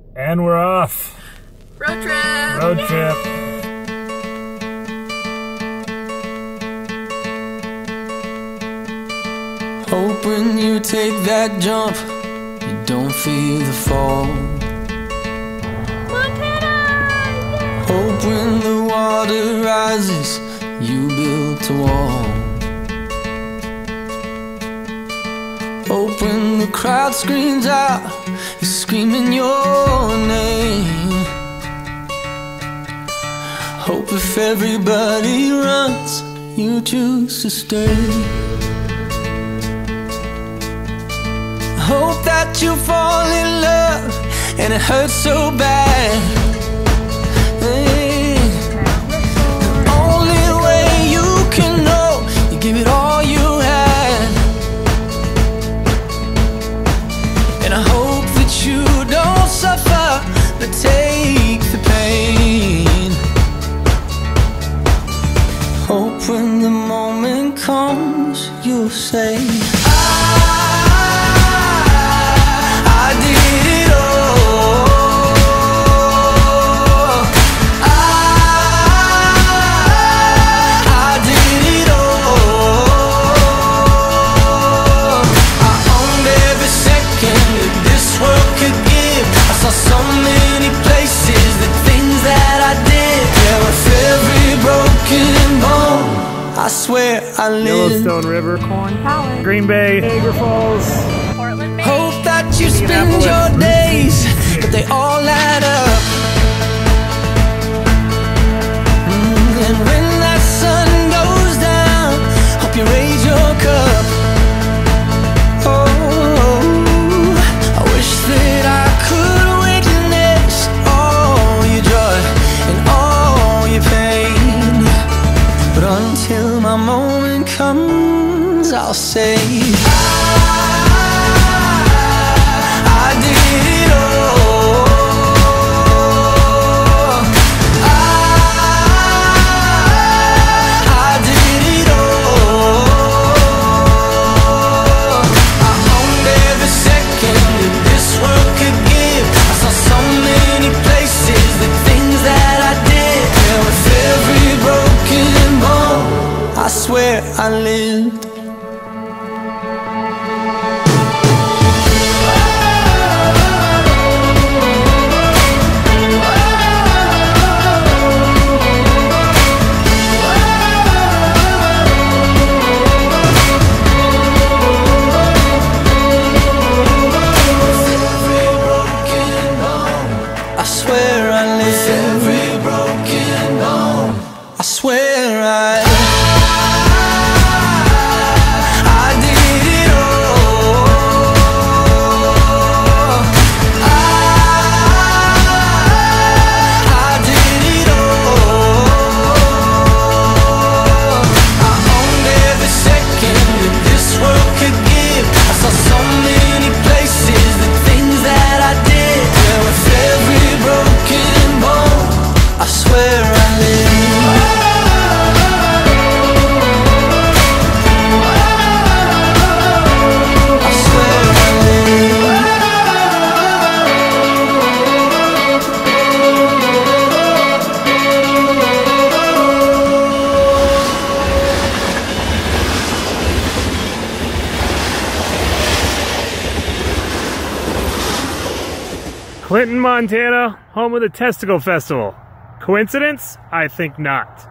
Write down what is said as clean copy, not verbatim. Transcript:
And we're off. Road trip! Road trip. Hope when you take that jump, you don't feel the fall. Montana! Hope when the water rises, you built a wall. Hope when the crowd screams out, you're screaming your name. Hope if everybody runs, you choose to stay. Hope that you fall in love and it hurts so bad. Hey. The only way you can know, you give it all you had. And I hope that you don't suffer, but take the pain. Hope when the moment comes, you'll say, I did it all. I did it all. I owned every second that this world could give. I saw so many places, the things that I did. Yeah, with every broken bone, I swear I lived. Yellowstone River. Corn Power. Green Bay. Niagara Falls. Portland, Maine. Hope that you spend your days, but they all add up. And when that sun goes down, hope you raise your cup. Oh, I wish that I could witness all your joy and all your pain. But until my moment comes, I'll say, I did it all. I did it all. I owned every second that this world could give. I saw so many places, the things that I did. Yeah, with every broken bone, I swear I lived. I swear I live. Every broken bone, I swear I did it all. I did it all. I owned every second that this world could give. I saw so many places, the things that I did. Yeah, with every broken bone, I swear I live. I swear I live. Clinton, Montana, home of the Testicle Festival. Coincidence? I think not.